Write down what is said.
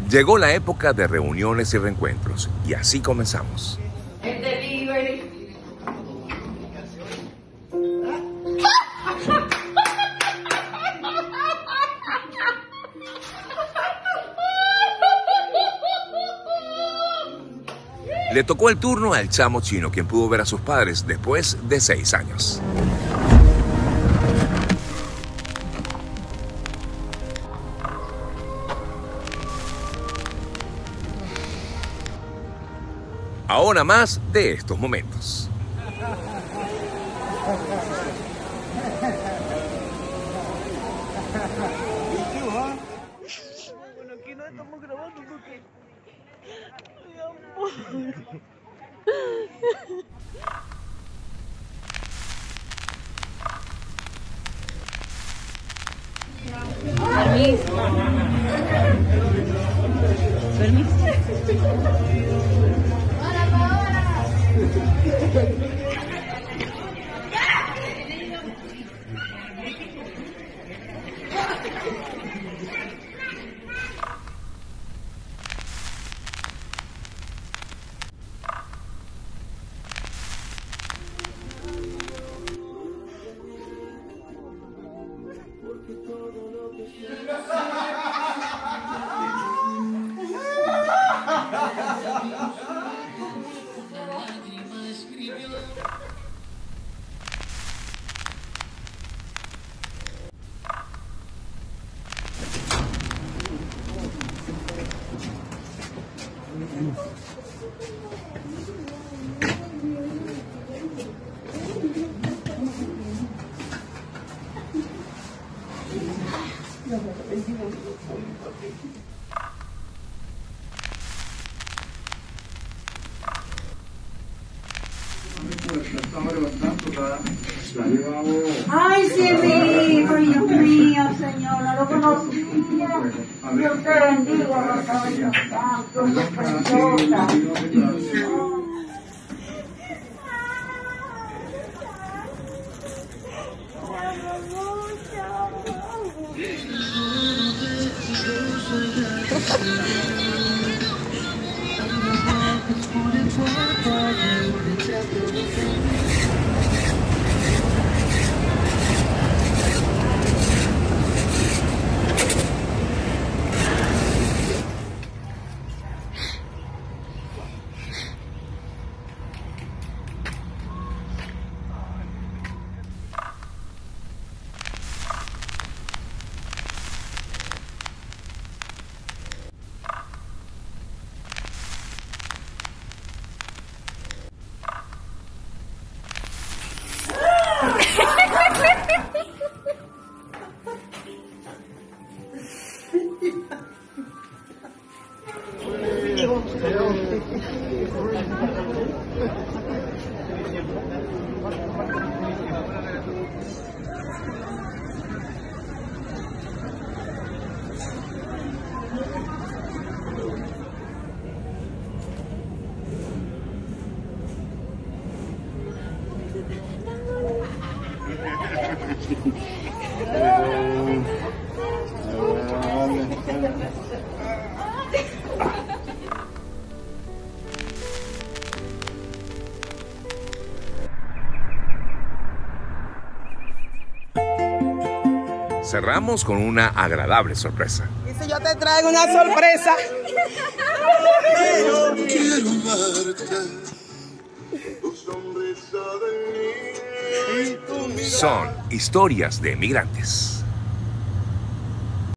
Llegó la época de reuniones y reencuentros, y así comenzamos. El delivery. Le tocó el turno al chamo chino, quien pudo ver a sus padres después de 6 años. Ahora más de estos momentos. Bueno, aquí no estamos grabando porque... Mi amor. Permiso. Ay, sí, mi hijo, Dios mío, Señor, no lo conocía. Dios te bendiga, Rosario Santo, Dios preciosa. Cerramos con una agradable sorpresa. Y si yo te traigo una sorpresa. Quiero amarte, tu sonrisa de niña y tu mirada. Son historias de emigrantes.